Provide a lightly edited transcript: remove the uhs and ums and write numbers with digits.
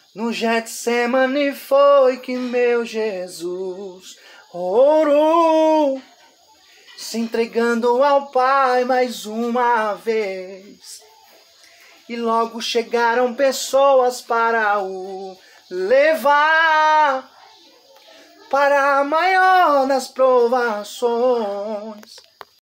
No Getsemane foi que meu Jesus orou, se entregando ao Pai mais uma vez. E logo chegaram pessoas para o levar para a maior das provações.